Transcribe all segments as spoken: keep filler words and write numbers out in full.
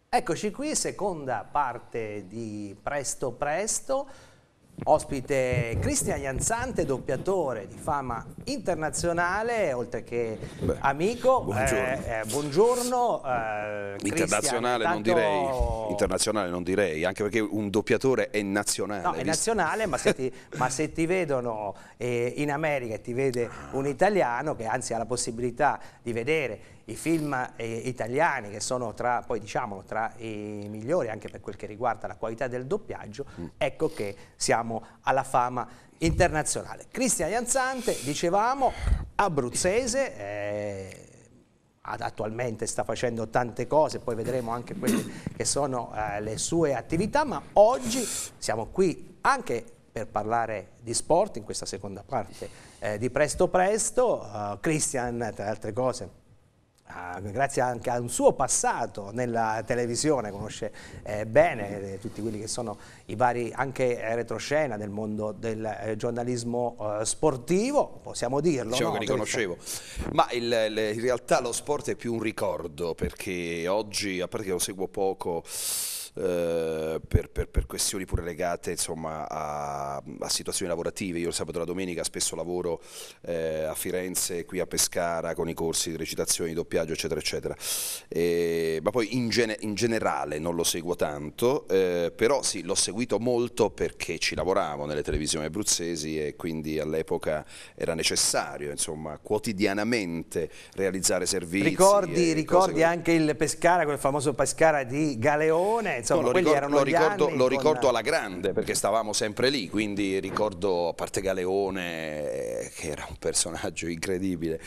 Eccoci qui, seconda parte di Presto Presto, ospite Cristian Jansante, doppiatore di fama internazionale, oltre che Beh, amico. buongiorno. Eh, eh, buongiorno eh, internazionale, Cristian, non tanto... direi, internazionale non direi, anche perché un doppiatore è nazionale. No, è visto? nazionale, ma se ti, ma se ti vedono eh, in America e ti vede un italiano che anzi ha la possibilità di vedere i film eh, italiani, che sono tra, poi diciamolo, tra i migliori anche per quel che riguarda la qualità del doppiaggio, mm. ecco che siamo alla fama internazionale. Cristian Jansante, dicevamo, abruzzese, eh, attualmente sta facendo tante cose, poi vedremo anche quelle che sono eh, le sue attività, ma oggi siamo qui anche per parlare di sport in questa seconda parte eh, di Presto Presto. uh, Cristian, tra le altre cose, Uh, grazie anche a un suo passato nella televisione, conosce eh, bene eh, tutti quelli che sono i vari anche eh, retroscena del mondo del eh, giornalismo eh, sportivo, possiamo dirlo. Diciamo no? che li conoscevo, ma il, il, in realtà lo sport è più un ricordo, perché oggi, a parte che lo seguo poco, Uh, per, per, per questioni pure legate insomma a, a situazioni lavorative. Io il sabato e la domenica spesso lavoro eh, a Firenze, qui a Pescara, con i corsi di recitazione, di doppiaggio eccetera eccetera, e, ma poi in, gene, in generale non lo seguo tanto, eh, però sì, l'ho seguito molto perché ci lavoravo nelle televisioni abruzzesi e quindi all'epoca era necessario insomma quotidianamente realizzare servizi. Ricordi, ricordi che... anche il Pescara, quel famoso Pescara di Galeone? Insomma, no, lo, quelli ricordo, erano lo, ricordo, gli anni lo con... ricordo alla grande perché stavamo sempre lì, quindi ricordo, a parte Galeone eh, che era un personaggio incredibile,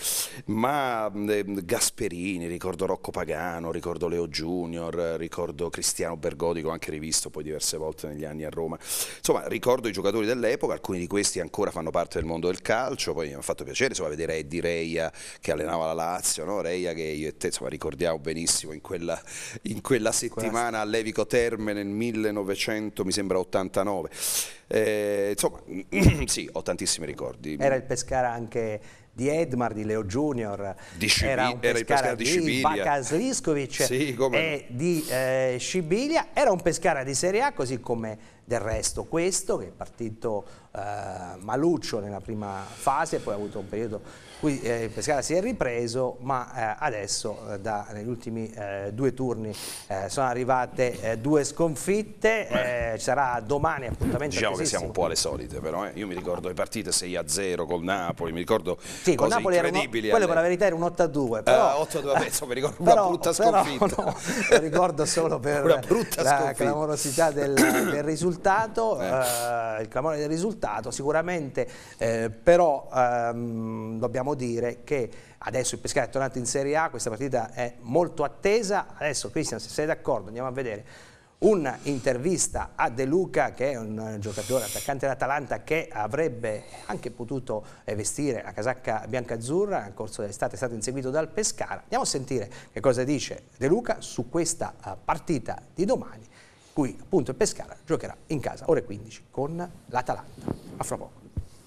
ma eh, Gasperini, ricordo Rocco Pagano, ricordo Leo Junior, ricordo Cristiano Bergodi, che ho anche rivisto poi diverse volte negli anni a Roma. Insomma, ricordo i giocatori dell'epoca, alcuni di questi ancora fanno parte del mondo del calcio. Poi mi ha fatto piacere insomma, vedere Eddie Reia che allenava la Lazio, no? Reia che io e te insomma, ricordiamo benissimo in quella, in quella settimana a Levico Terme nel millenovecento, mi sembra ottantanove. Eh, insomma, sì, ho tantissimi ricordi. Era il Pescara anche di Edmar, di Leo Junior, di Scibi, era un era il Pescara di, di Bakas Liskovic sì, come e no. di eh, Scibilia. Era un Pescara di Serie A, così come del resto questo, che è partito eh, maluccio nella prima fase, poi ha avuto un periodo in cui eh, il Pescara si è ripreso, ma eh, adesso eh, da, negli ultimi eh, due turni eh, sono arrivate eh, due sconfitte. eh, ci sarà domani appuntamento. Diciamo che siamo un po' alle solite, però eh. io mi ricordo le partite sei a zero col Napoli, mi ricordo sì, con cose Napoli incredibili. Quello per la verità era un otto a due, però uh, otto a due, penso, mi ricordo però, una brutta sconfitta. Però, no, lo ricordo solo per una brutta la sconfitta. clamorosità del, del risultato, eh. Eh, il clamore del risultato sicuramente, eh, però ehm, dobbiamo dire che adesso il Pescara è tornato in Serie A, questa partita è molto attesa. Adesso Cristian, se sei d'accordo, andiamo a vedere un'intervista a De Luca, che è un giocatore attaccante dell'Atalanta che avrebbe anche potuto vestire la casacca biancazzurra nel corso dell'estate, è stato inseguito dal Pescara. Andiamo a sentire che cosa dice De Luca su questa partita di domani, cui appunto il Pescara giocherà in casa ore quindici con l'Atalanta. A fra poco.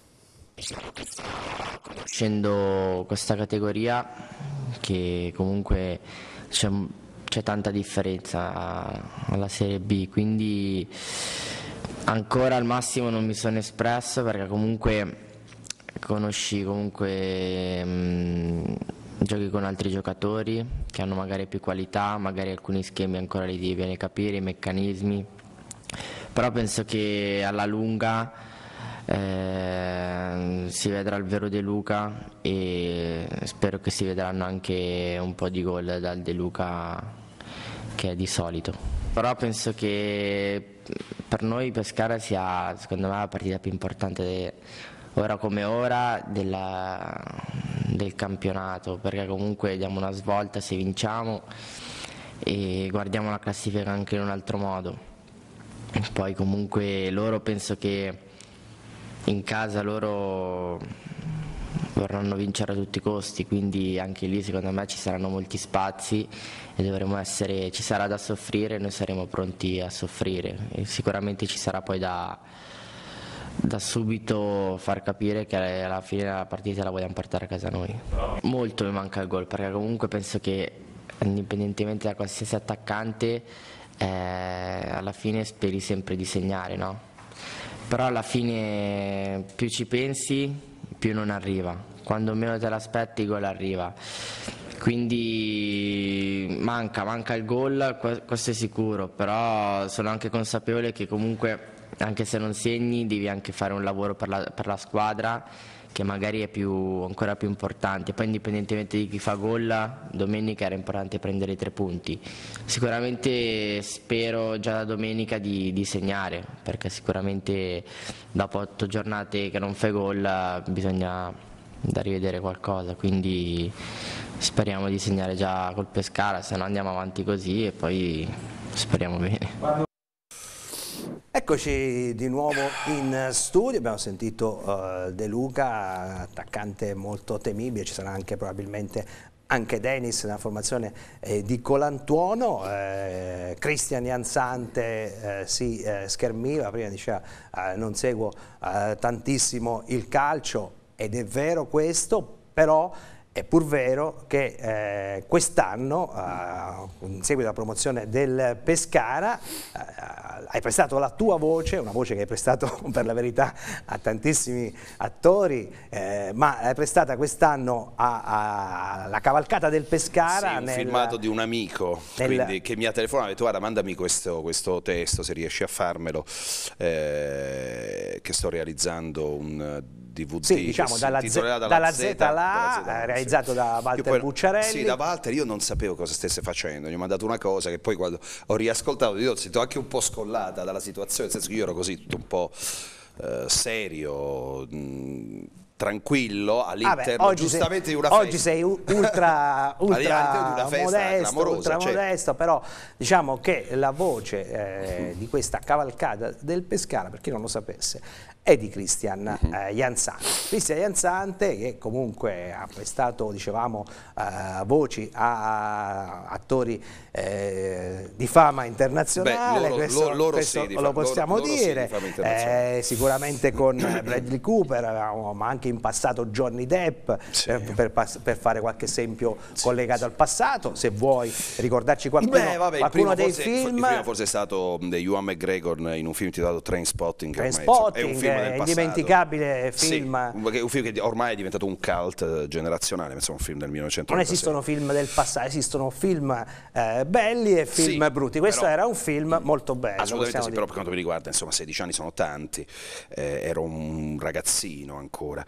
Conoscendo questa categoria, che comunque c'è c'è tanta differenza alla Serie B, quindi ancora al massimo non mi sono espresso, perché comunque conosci comunque mh, giochi con altri giocatori che hanno magari più qualità, magari alcuni schemi ancora li devi bene capire, i meccanismi, però penso che alla lunga Eh, si vedrà il vero De Luca e spero che si vedranno anche un po' di gol dal De Luca che è di solito. Però penso che per noi Pescara sia secondo me la partita più importante de, ora come ora della, del campionato, perché comunque diamo una svolta se vinciamo e guardiamo la classifica anche in un altro modo. Poi comunque loro penso che in casa loro vorranno vincere a tutti i costi, quindi anche lì secondo me ci saranno molti spazi e dovremo essere, ci sarà da soffrire e noi saremo pronti a soffrire e sicuramente ci sarà poi da, da subito far capire che alla fine della partita la vogliamo portare a casa noi. Molto mi manca il gol, perché comunque penso che indipendentemente da qualsiasi attaccante, eh, alla fine speri sempre di segnare, no? Però alla fine più ci pensi, più non arriva. Quando meno te l'aspetti il gol arriva. Quindi manca, manca il gol, questo è sicuro, però sono anche consapevole che comunque anche se non segni devi anche fare un lavoro per la, per la squadra che magari è più, ancora più importante. Poi indipendentemente di chi fa gol, domenica era importante prendere i tre punti. Sicuramente spero già da domenica di, di segnare, perché sicuramente dopo otto giornate che non fai gol bisogna da rivedere qualcosa, quindi speriamo di segnare già col Pescara, se no andiamo avanti così e poi speriamo bene. Eccoci di nuovo in studio, abbiamo sentito uh, De Luca, attaccante molto temibile, ci sarà anche probabilmente anche Denis nella formazione eh, di Colantuono, eh, Cristian Jansante eh, si eh, schermiva, prima diceva eh, non seguo eh, tantissimo il calcio, ed è vero questo, però è pur vero che eh, quest'anno, eh, in seguito alla promozione del Pescara, eh, hai prestato la tua voce, una voce che hai prestato per la verità a tantissimi attori, eh, ma l'hai prestata quest'anno alla cavalcata del Pescara. Sì, un nel, filmato di un amico nel, quindi, che mi ha telefonato e ha detto guarda mandami questo, questo testo se riesci a farmelo, eh, che sto realizzando un D V D, sì, diciamo dalla, Z, dalla, dalla Z alla realizzato sì. da Walter poi, Bucciarelli. Sì, da Walter io non sapevo cosa stesse facendo, gli ho mandato una cosa che poi quando ho riascoltato io ho sentito anche un po' scollata dalla situazione, nel senso che io ero così tutto un po' eh, serio, mh, tranquillo all'interno ah giustamente sei, di una festa. Oggi sei ultra, ultra una festa modesto, ultra cioè. modesto, però diciamo che la voce eh, di questa cavalcata del Pescara, per chi non lo sapesse, è di Cristian eh, Jansante. Cristian Jansante che comunque ha prestato, dicevamo, eh, voci a, a attori eh, di fama internazionale. Beh, loro, questo, loro, loro questo sì, lo possiamo loro, dire, loro sì, eh, sicuramente con Bradley Cooper, ma anche in passato Johnny Depp, sì. per, per, per fare qualche esempio sì, collegato sì. al passato. Se vuoi ricordarci qualcuno, Beh, vabbè, qualcuno dei forse, film. Il primo forse è stato Ewan McGregor in un film intitolato Trainspotting. Trainspotting, è un film del indimenticabile film. Sì, un film che ormai è diventato un cult generazionale, insomma, un film del millenovecentonovantasei. Non esistono film del passato, esistono film eh, belli e film sì, brutti. Questo però, era un film molto bello. Assolutamente sì, dire. Però per quanto mi riguarda, insomma, sedici anni sono tanti, eh, ero un ragazzino ancora.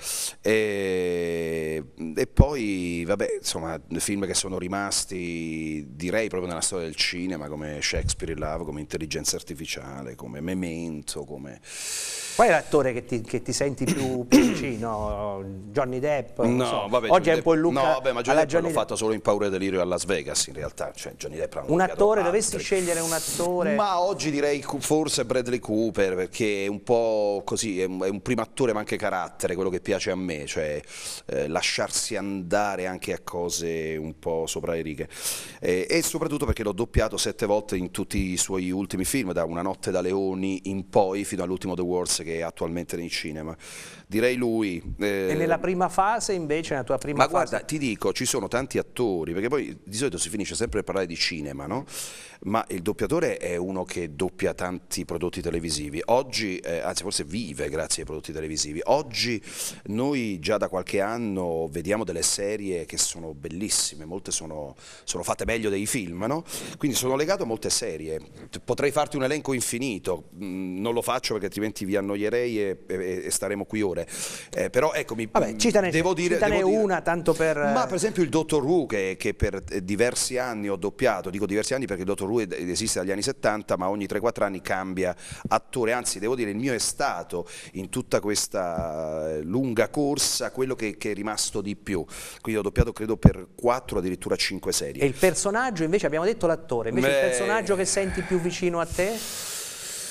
E, e poi, vabbè, insomma, film che sono rimasti, direi, proprio nella storia del cinema, come Shakespeare in Love, come Intelligenza Artificiale, come Memento, come... Qual è l'attore che ti, che ti senti più, più vicino? Johnny Depp? No, so. vabbè, oggi Johnny è un po' il look. No, vabbè, ma Johnny Depp Johnny l'ho fatto solo in Paura e Delirio a Las Vegas, in realtà. Cioè, Johnny Depp un attore, dovessi scegliere un attore? Ma oggi direi forse Bradley Cooper, perché è un po' così, è un, è un primo attore ma anche carattere, quello che piace a me, cioè eh, lasciarsi andare anche a cose un po' sopra le righe. Eh, e soprattutto perché l'ho doppiato sette volte in tutti i suoi ultimi film, da Una notte da leoni in poi, fino all'ultimo The Wars che è attualmente nei cinema. Direi lui. Eh, e nella prima fase invece, nella tua prima ma fase? Ma guarda, ti dico, ci sono tanti attori, perché poi di solito si finisce sempre a parlare di cinema, no? Ma il doppiatore è uno che doppia tanti prodotti televisivi. Oggi, eh, anzi forse vive grazie ai prodotti televisivi. Oggi noi già da qualche anno vediamo delle serie che sono bellissime, molte sono, sono fatte meglio dei film, no? Quindi sono legato a molte serie. Potrei farti un elenco infinito, non lo faccio perché altrimenti vi annoierei e, e, e staremo qui ore. Eh, però ecco, mi, Vabbè, citane, devo dire, citane devo una dire, tanto per... Ma per esempio il Dottor Who che, che per diversi anni ho doppiato, dico diversi anni perché il Dottor Who esiste dagli anni settanta, ma ogni tre quattro anni cambia attore, anzi devo dire il mio è stato in tutta questa lunga corsa quello che, che è rimasto di più, quindi ho doppiato credo per quattro addirittura cinque serie. E il personaggio invece, abbiamo detto l'attore, invece Beh... il personaggio che senti più vicino a te?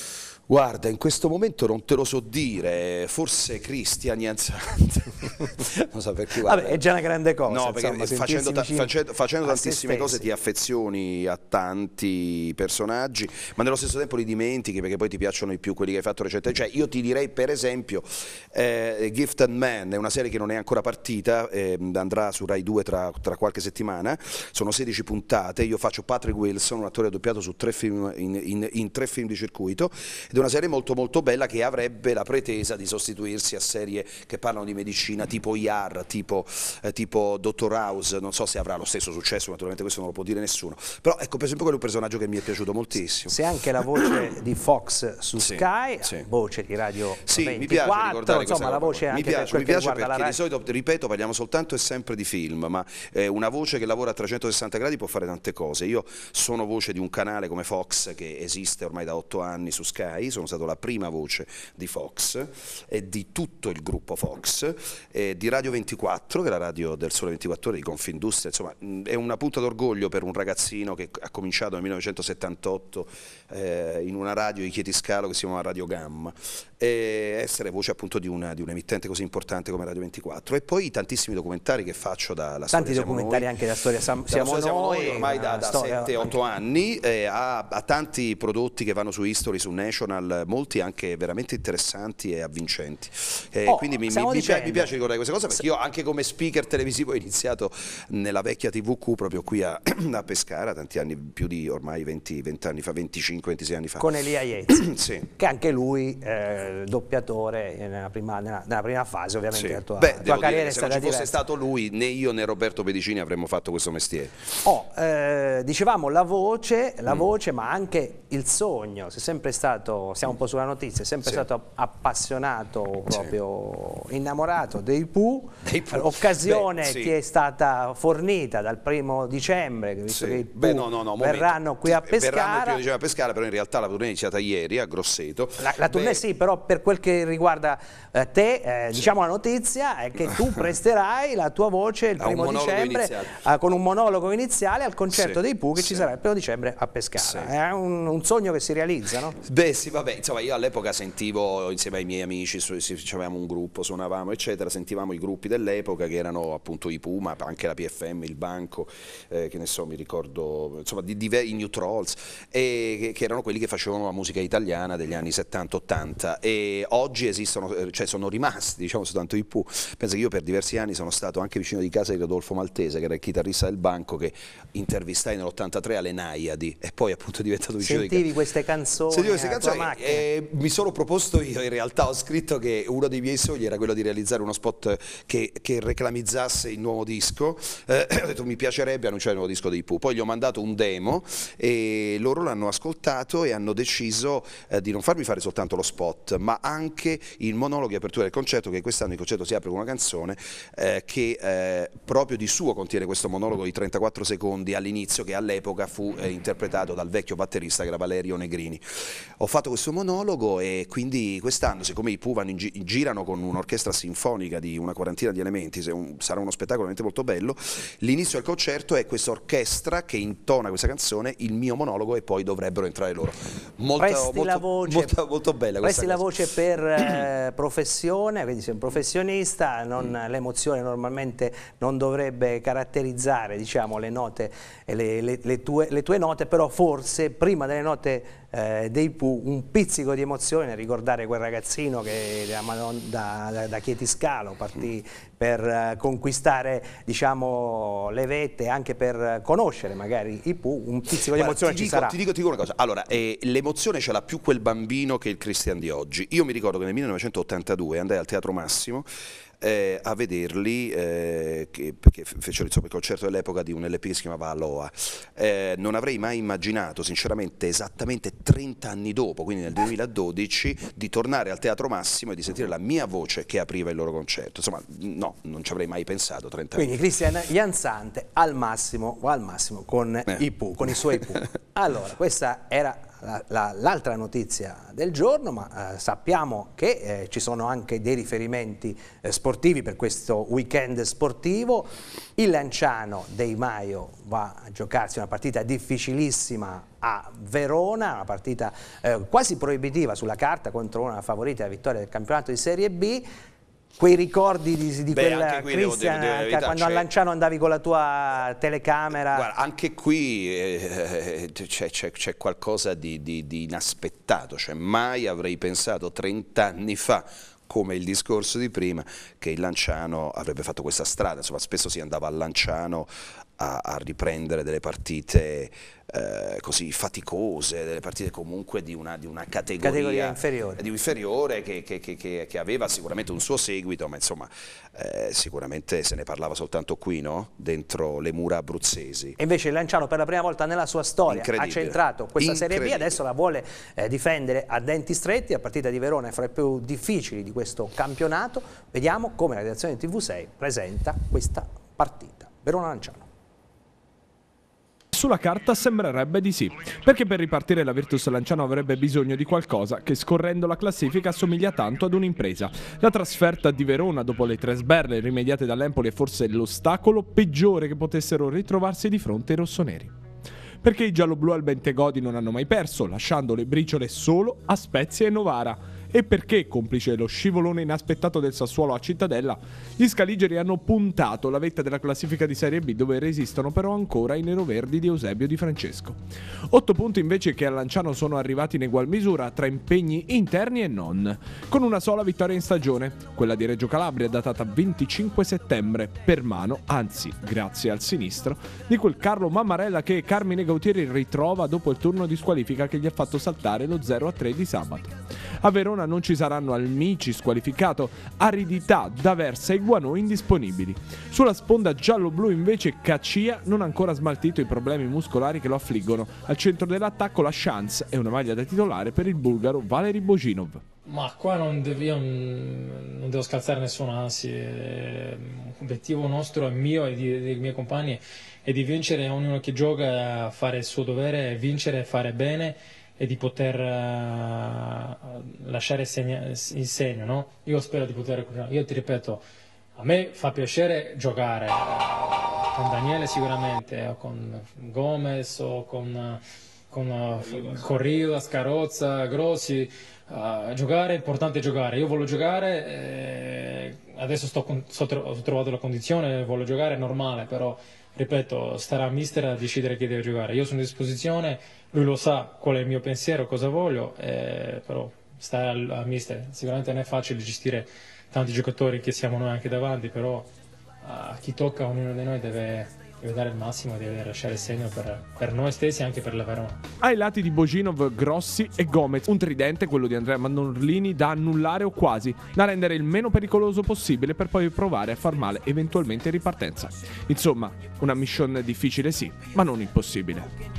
Guarda, in questo momento non te lo so dire, forse Cristian Jansante, non so perché. Guarda. Vabbè, è già una grande cosa. No, perché insomma, facendo, ta facendo, facendo tantissime cose ti stessi. affezioni a tanti personaggi, ma nello stesso tempo li dimentichi perché poi ti piacciono di più quelli che hai fatto recentemente. Cioè, io ti direi per esempio eh, Gifted Man, è una serie che non è ancora partita, eh, andrà su Rai due tra, tra qualche settimana, sono sedici puntate, io faccio Patrick Wilson, un attore doppiato su tre film, in, in, in tre film di circuito, ed è una serie molto molto bella che avrebbe la pretesa di sostituirsi a serie che parlano di medicina tipo I A R, tipo, eh, tipo Dottor House. Non so se avrà lo stesso successo, naturalmente questo non lo può dire nessuno, però ecco, per esempio quello è un personaggio che mi è piaciuto moltissimo. Se anche la voce di Fox su sì, Sky, sì. voce di Radio sì, ventiquattro, mi piace ricordare insomma la voce anche mi piace, per quel mi piace che riguarda perché la di solito, ripeto, parliamo soltanto e sempre di film, ma eh, una voce che lavora a trecentosessanta gradi può fare tante cose. Io sono voce di un canale come Fox che esiste ormai da otto anni su Sky, sono stato la prima voce di Fox e di tutto il gruppo Fox, e di Radio ventiquattro, che è la radio del Sole ventiquattro Ore, di Confindustria. Insomma, è una punta d'orgoglio per un ragazzino che ha cominciato nel millenovecentosettantotto eh, in una radio di Chietiscalo che si chiama Radio Gamma, e essere voce appunto di, una, di un emittente così importante come Radio ventiquattro. E poi tantissimi documentari che faccio dalla tanti storia documentari noi, anche da storia Siamo, siamo, storia siamo noi, noi ormai da, da sette otto anni, eh, a, a tanti prodotti che vanno su History, su National, molti anche veramente interessanti e avvincenti. Eh, oh, quindi mi, mi, mi, piace, mi piace ricordare queste cose, perché io anche come speaker televisivo ho iniziato nella vecchia T V Q proprio qui a, a Pescara, tanti anni, più di ormai venti, venti anni fa, venticinque ventisei anni fa. Con Elia Yates, sì. che anche lui eh, doppiatore nella prima, nella, nella prima fase, ovviamente. Sì. La tua, Beh, tua carriera dire, è se stata non ci diversa. fosse stato lui, né io né Roberto Pedicini avremmo fatto questo mestiere. Oh, eh, dicevamo la voce, la mm. voce, ma anche il sogno. Sei sempre stato, siamo un po' sulla notizia, è sempre sì. stato appassionato, proprio sì. innamorato dei Pooh. L'occasione sì. ti è stata fornita dal primo dicembre, visto sì. che i Pooh Beh, no, no, no, verranno qui a Pescara. Verranno il primo dicembre a Pescara, però in realtà la tournée è iniziata ieri a Grosseto. La, la tournée Beh, sì, però per quel che riguarda eh, te, eh, sì. diciamo la notizia è che tu presterai la tua voce il primo dicembre eh, con un monologo iniziale al concerto sì. dei Pooh che sì. ci sarà il primo dicembre a Pescara. Sì. È un, un sogno che si realizza, no? Beh sì, vabbè, insomma io all'epoca sentivo insieme ai miei amici, facevamo un gruppo, suonavamo eccetera, sentivamo i gruppi dell'epoca che erano appunto i Pooh, ma anche la P F M, il Banco, eh, che ne so, mi ricordo, insomma di, di, i New Trolls, e che, che erano quelli che facevano la musica italiana degli anni settanta ottanta, e oggi esistono, cioè sono rimasti diciamo soltanto i Pooh. Penso che io per diversi anni sono stato anche vicino di casa di Rodolfo Maltese, che era il chitarrista del Banco, che intervistai nell'ottantatré alle Naiadi e poi appunto è diventato vicino Sentivi di casa. queste canzoni? Sentivo queste canzoni e mi sono proposto io, in realtà ho scritto che uno dei miei sogni era quello di realizzare uno spot che, che reclamizzasse il nuovo disco, eh, ho detto mi piacerebbe annunciare il nuovo disco dei Pooh, poi gli ho mandato un demo e loro l'hanno ascoltato e hanno deciso eh, di non farmi fare soltanto lo spot, ma anche il monologo di apertura del concerto, che quest'anno il concerto si apre con una canzone eh, che eh, proprio di suo contiene questo monologo di trentaquattro secondi all'inizio, che all'epoca fu eh, interpretato dal vecchio batterista che era Valerio Negrini. Ho fatto questo monologo e quindi quest'anno, siccome i Pooh vanno in gi girano con un'orchestra sinfonica di una quarantina di elementi, un, sarà uno spettacolo veramente molto bello, l'inizio del concerto è questa orchestra che intona questa canzone, il mio monologo, e poi dovrebbero entrare loro. Molto, presti molto, la voce, molto, molto bella questa presti la voce per eh, professione, quindi sei un professionista, non, mm. l'emozione normalmente non dovrebbe caratterizzare diciamo, le note, le, le, le, tue, le tue note, però forse prima delle note eh, dei Pooh un pizzico di emozione nel ricordare quel ragazzino che da, da, da, da Chietiscalo partì mm. per uh, conquistare diciamo, le vette, anche per conoscere magari i Pooh, un pizzico di Guarda, emozione ti ci dico, sarà. Ti dico, ti dico una cosa, allora eh, l'emozione ce l'ha più quel bambino che il Christian di oggi. Io mi ricordo che nel millenovecentottantadue andai al Teatro Massimo Eh, a vederli, eh, che, perché fecero insomma, il concerto dell'epoca di un L P che si chiamava Aloha. Eh, non avrei mai immaginato, sinceramente, esattamente trenta anni dopo, quindi nel duemiladodici, di tornare al Teatro Massimo e di sentire la mia voce che apriva il loro concerto. Insomma, no, non ci avrei mai pensato trenta anni. Quindi Christian Jansante al massimo, o al massimo con eh. i Pooh, con i suoi Pooh. Allora, questa era la, la, l'altra notizia del giorno, ma eh, sappiamo che eh, ci sono anche dei riferimenti eh, sportivi per questo weekend sportivo. Il Lanciano Dei Maio va a giocarsi una partita difficilissima a Verona, una partita eh, quasi proibitiva sulla carta contro una favorita alla vittoria del campionato di Serie B. Quei ricordi di, di Beh, quella Cristian, devo, devo, devo quando a Lanciano andavi con la tua telecamera. Guarda, anche qui eh, c'è qualcosa di, di, di inaspettato, cioè mai avrei pensato trent'anni fa, come il discorso di prima, che il Lanciano avrebbe fatto questa strada. Insomma, spesso si andava a Lanciano a, a riprendere delle partite eh, così faticose, delle partite comunque di una, di una categoria, categoria inferiore, di inferiore che, che, che, che aveva sicuramente un suo seguito, ma insomma eh, sicuramente se ne parlava soltanto qui, no? Dentro le mura abruzzesi. E invece il Lanciano per la prima volta nella sua storia ha centrato questa Serie B, adesso la vuole eh, difendere a denti stretti. La partita di Verona è fra le più difficili di questo campionato. Vediamo come la redazione di T V sei presenta questa partita. Verona-Lanciano. Sulla carta sembrerebbe di sì, perché per ripartire la Virtus Lanciano avrebbe bisogno di qualcosa che, scorrendo la classifica, assomiglia tanto ad un'impresa. La trasferta di Verona dopo le tre sberle rimediate dall'Empoli è forse l'ostacolo peggiore che potessero ritrovarsi di fronte ai rossoneri. Perché i gialloblu al Bentegodi non hanno mai perso, lasciando le briciole solo a Spezia e Novara. E perché, complice lo scivolone inaspettato del Sassuolo a Cittadella, gli scaligeri hanno puntato la vetta della classifica di Serie B, dove resistono però ancora i neroverdi di Eusebio Di Francesco. Otto punti invece che a Lanciano sono arrivati in egual misura tra impegni interni e non, con una sola vittoria in stagione, quella di Reggio Calabria datata venticinque settembre, per mano, anzi grazie al sinistro, di quel Carlo Mammarella che Carmine Gautieri ritrova dopo il turno di squalifica che gli ha fatto saltare lo zero a tre di sabato. A Verona non ci saranno Almici squalificato, aridità, D'Aversa e Guanò indisponibili. Sulla sponda giallo-blu invece Cacia non ha ancora smaltito i problemi muscolari che lo affliggono. Al centro dell'attacco la chance e una maglia da titolare per il bulgaro Valeri Bojinov. Ma qua non, devo, io non, non devo scalzare nessuno, anzi l'obiettivo nostro, mio e di, dei miei compagni, è di vincere, ognuno che gioca a fare il suo dovere, vincere, fare bene e di poter uh, lasciare segna, il segno, no? Io spero di poter, io ti ripeto, a me fa piacere giocare uh, con Daniele sicuramente, o con Gomez o con, con uh, Corrida, Scarozza, Grossi, uh, giocare è importante giocare, io voglio giocare, eh, adesso sto, sto, ho trovato la condizione, voglio giocare, è normale, però ripeto, starà a mister a decidere chi deve giocare. Io sono a disposizione, lui lo sa qual è il mio pensiero, cosa voglio, eh, però sta al, a mister. Sicuramente non è facile gestire tanti giocatori che siamo noi anche davanti, però a chi tocca, ognuno di noi deve, deve dare il massimo, deve lasciare il segno per, per noi stessi e anche per la Verona. Ai lati di Bojinov, Grossi e Gomez, un tridente, quello di Andrea Mandorlini, da annullare o quasi, da rendere il meno pericoloso possibile per poi provare a far male eventualmente in ripartenza. Insomma, una mission difficile sì, ma non impossibile.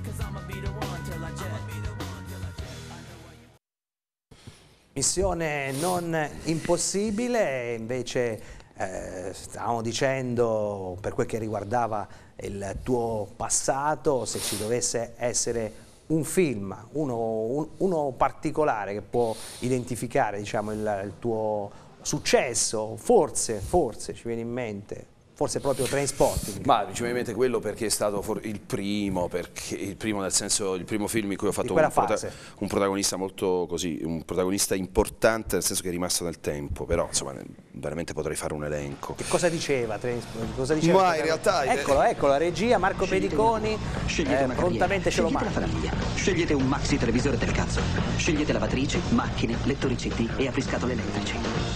Missione non impossibile, invece eh, stavamo dicendo per quel che riguardava il tuo passato, se ci dovesse essere un film, uno, un, uno particolare che può identificare, diciamo, il, il tuo successo, forse, forse ci viene in mente, forse proprio Trainspotting. Ma ci viene in mente quello perché è stato il primo, perché il primo nel senso, il primo film in cui ho fatto un, prota un protagonista molto così, un protagonista importante, nel senso che è rimasto nel tempo, però insomma veramente potrei fare un elenco. Che cosa diceva Trainspotting? Cosa diceva? Ma in realtà... Eccolo, eccolo, la regia, Marco Scegliete Pediconi, Scegliete eh, prontamente ce lo manda. Scegliete la famiglia, scegliete un maxi televisore del cazzo, scegliete lavatrici, macchine, lettori C D e apriscatole elettrici.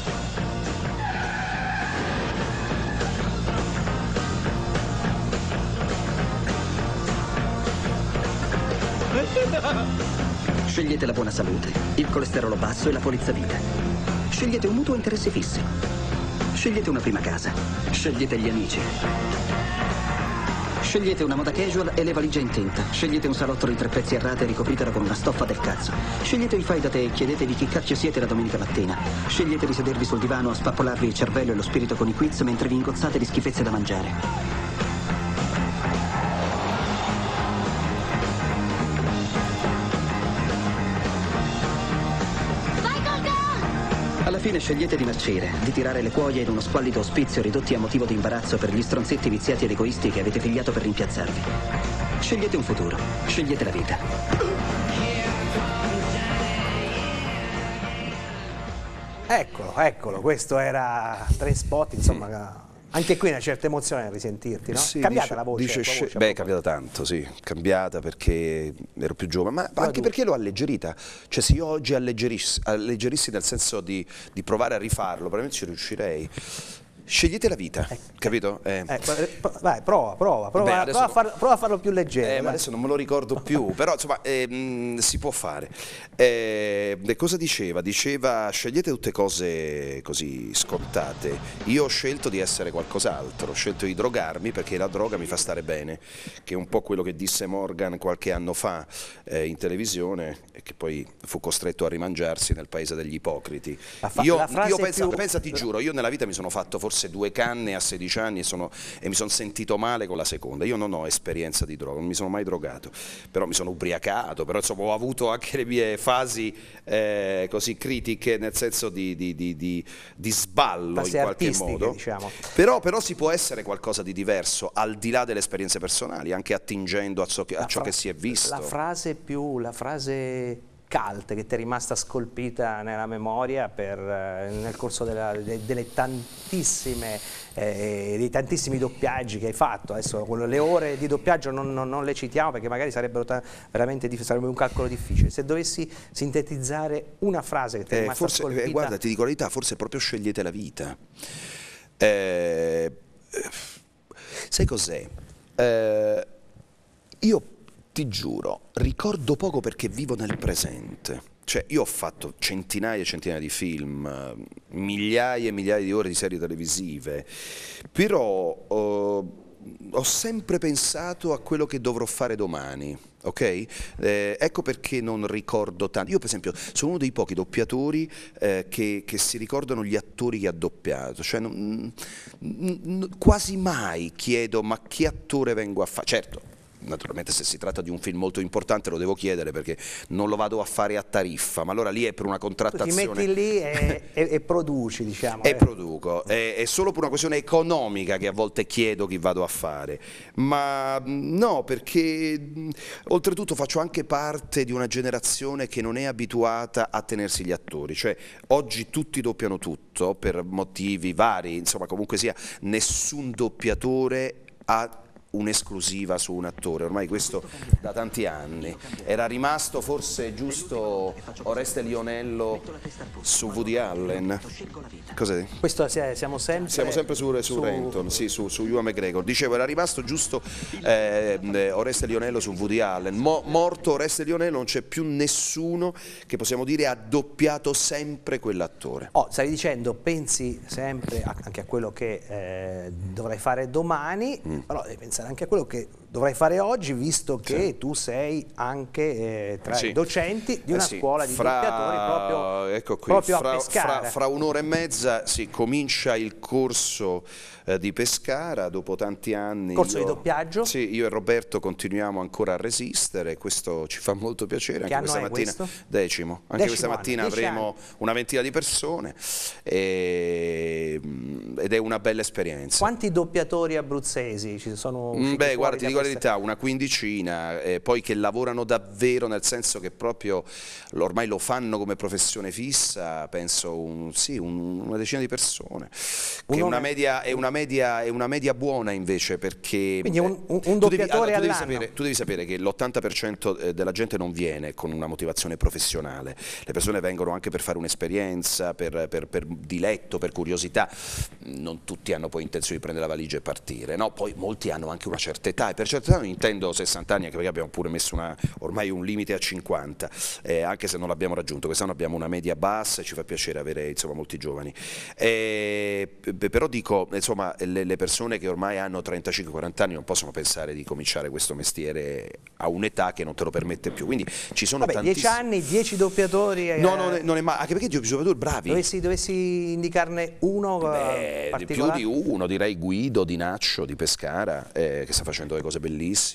Scegliete la buona salute, il colesterolo basso e la polizza vita. Scegliete un mutuo a interessi fissi. Scegliete una prima casa. Scegliete gli amici. Scegliete una moda casual e le valigie in tinta. Scegliete un salotto di tre pezzi a rate ricopritela con una stoffa del cazzo. Scegliete il fai da te e chiedetevi chi cacchio siete la domenica mattina. Scegliete di sedervi sul divano a spappolarvi il cervello e lo spirito con i quiz mentre vi ingozzate di schifezze da mangiare. fine scegliete di marcire, di tirare le cuoia in uno squallido ospizio ridotti a motivo di imbarazzo per gli stronzetti viziati ed egoisti che avete figliato per rimpiazzarvi. Scegliete un futuro, scegliete la vita. Eccolo, eccolo, questo era Trainspotting, insomma... Anche qui una certa emozione nel risentirti, no? Sì, cambiata dice, la voce? Dice, La voce beh, è cambiata tanto, sì, cambiata perché ero più giovane, ma anche tu. Perché l'ho alleggerita. Cioè se io oggi alleggerissi, alleggerissi nel senso di, di provare a rifarlo, probabilmente ci riuscirei. Scegliete la vita, eh, capito? Eh. Eh, vai, prova, prova, prova, Beh, prova, a farlo, prova a farlo più leggero. Eh, ma adesso non me lo ricordo più, però insomma eh, mh, si può fare. Eh, cosa diceva? Diceva scegliete tutte cose così scontate. Io ho scelto di essere qualcos'altro, ho scelto di drogarmi perché la droga mi fa stare bene, che è un po' quello che disse Morgan qualche anno fa eh, in televisione e che poi fu costretto a rimangiarsi nel paese degli ipocriti. fa- io la frase io pensa, più- pensa, ti giuro, io nella vita mi sono fatto forse due canne a sedici anni e, sono, e mi sono sentito male con la seconda. Io non ho esperienza di droga, non mi sono mai drogato, però mi sono ubriacato, però insomma ho avuto anche le mie fasi eh, così critiche, nel senso di, di, di, di, di sballo Fasi in qualche artistiche, modo. diciamo. Però, però si può essere qualcosa di diverso, al di là delle esperienze personali, anche attingendo a ciò che, a ciò che si è visto. La frase più, la frase cult che ti è rimasta scolpita nella memoria per, eh, nel corso della, de, delle tantissime, eh, dei tantissimi doppiaggi che hai fatto. Adesso le ore di doppiaggio non, non, non le citiamo perché magari sarebbero veramente sarebbe un calcolo difficile. Se dovessi sintetizzare una frase che ti è Eh, rimasta forse, scolpita... eh, guarda, ti dico la verità, forse proprio scegliete la vita. Eh, sai cos'è? Eh, io ti giuro, ricordo poco perché vivo nel presente. Cioè, io ho fatto centinaia e centinaia di film, migliaia e migliaia di ore di serie televisive, però oh, ho sempre pensato a quello che dovrò fare domani, ok? Eh, ecco perché non ricordo tanto. Io per esempio sono uno dei pochi doppiatori eh, che, che si ricordano gli attori che ha doppiato, cioè non, n- quasi mai chiedo ma che attore vengo a fare, certo. Naturalmente se si tratta di un film molto importante lo devo chiedere perché non lo vado a fare a tariffa, ma allora lì è per una contrattazione. Tu ti metti lì e, e, e produci, diciamo. E eh. produco, è, è solo per una questione economica che a volte chiedo chi vado a fare, ma no, perché mh, oltretutto faccio anche parte di una generazione che non è abituata a tenersi gli attori, cioè oggi tutti doppiano tutto per motivi vari, insomma comunque sia, nessun doppiatore ha un'esclusiva su un attore, ormai questo da tanti anni. Era rimasto forse giusto Oreste Lionello su Woody Allen. Cos'è? Questo siamo sempre Siamo sempre su, su, su Renton, sì, su, su Ewan McGregor. Dicevo, era rimasto giusto eh, Oreste Lionello su Woody Allen. Mo, morto Oreste Lionello non c'è più nessuno che possiamo dire ha doppiato sempre quell'attore. Oh, stavi dicendo, pensi sempre a, anche a quello che eh, dovrai fare domani, mm. però devi pensare anche a quello che dovrai fare oggi, visto che sì. tu sei anche eh, tra sì. i docenti di una eh sì. scuola di fra, doppiatori proprio, ecco qui, proprio fra, a Pescara. Fra, fra un'ora e mezza si comincia il corso eh, di Pescara, dopo tanti anni. Corso io, di doppiaggio? Sì, io e Roberto continuiamo ancora a resistere, questo ci fa molto piacere. Che anche anno questa è mattina, questo? Decimo, anche Decimo questa mattina anno, avremo anni. una ventina di persone e, ed è una bella esperienza. Quanti doppiatori abruzzesi ci sono? Beh, guarda, ti dico la verità, una quindicina, eh, poi che lavorano davvero, nel senso che proprio ormai lo fanno come professione fissa, penso un, sì, un, una decina di persone, che è una, media, è, una media, è una media buona invece, perché quindi un, un, un tu devi, doppiatore allora, tu, devi all'anno. sapere, tu devi sapere che l'ottanta per cento della gente non viene con una motivazione professionale, le persone vengono anche per fare un'esperienza, per, per, per diletto, per curiosità, non tutti hanno poi intenzione di prendere la valigia e partire, no? Poi molti hanno anche una certa età, e per certa età non intendo sessanta anni, anche perché abbiamo pure messo una, ormai un limite a cinquanta, eh, anche se non l'abbiamo raggiunto. Quest'anno abbiamo una media bassa e ci fa piacere avere insomma molti giovani, eh, però dico insomma le, le persone che ormai hanno trentacinque quaranta anni non possono pensare di cominciare questo mestiere a un'età che non te lo permette più, quindi ci sono Vabbè, tantissimi... dieci anni, dieci doppiatori, eh... no, non è, non è mai, anche perché dieci doppiatori bravi, dovessi, dovessi indicarne uno. Beh, più di uno, direi Guido di Naccio di Pescara, eh, che sta facendo delle cose bellissime.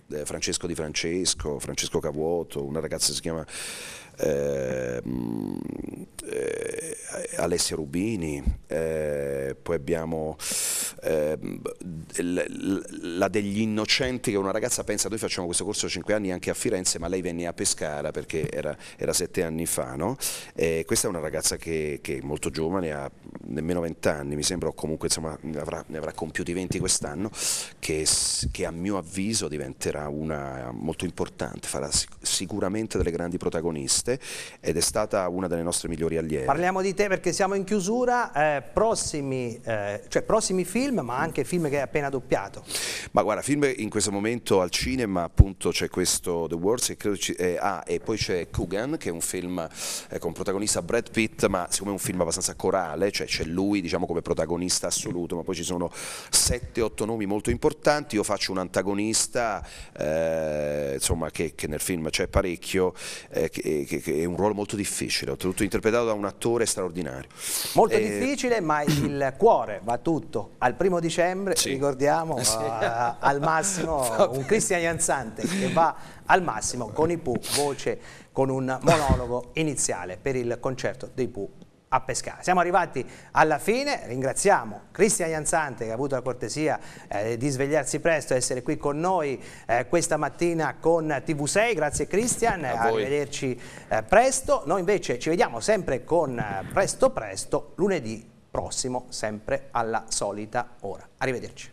eh, Francesco Di Francesco, Francesco Cavuoto, una ragazza che si chiama eh, eh, Alessia Rubini, eh, poi abbiamo eh, la degli Innocenti, che è una ragazza, pensa, noi facciamo questo corso da cinque anni anche a Firenze, ma lei venne a Pescara perché era, era sette anni fa, no? Eh, questa è una ragazza che, che è molto giovane, ha nemmeno venti anni mi sembra, o comunque insomma ne avrà, ne avrà compiuti venti quest'anno, che, che a mio avviso diventerà una molto importante, farà sic sicuramente delle grandi protagoniste ed è stata una delle nostre migliori allieve. Parliamo di te perché siamo in chiusura, eh, prossimi, eh, cioè prossimi film, ma anche film che hai appena doppiato. Ma guarda, film in questo momento al cinema, appunto c'è questo The Words e, credo ci, eh, ah, e poi c'è Coogan, che è un film eh, con protagonista Brad Pitt, ma siccome è un film abbastanza corale, cioè c'è lui diciamo come protagonista assoluto, ma poi ci sono sette otto nomi molto importanti, io faccio un antagonista eh, insomma che, che nel film c'è parecchio, eh, che, che, che è un ruolo molto difficile, oltretutto interpretato da un attore straordinario. Molto eh, difficile, ma il cuore va tutto al primo dicembre, sì. ricordiamo, Sì. uh, al massimo un Cristian Jansante che va al massimo con i Pooh, voce con un monologo iniziale per il concerto dei Pooh a Pescara. Siamo arrivati alla fine, ringraziamo Cristian Jansante che ha avuto la cortesia eh, di svegliarsi presto e essere qui con noi eh, questa mattina con T V sei, grazie Cristian, arrivederci eh, presto. Noi invece ci vediamo sempre con eh, Presto Presto lunedì prossimo, sempre alla solita ora. Arrivederci.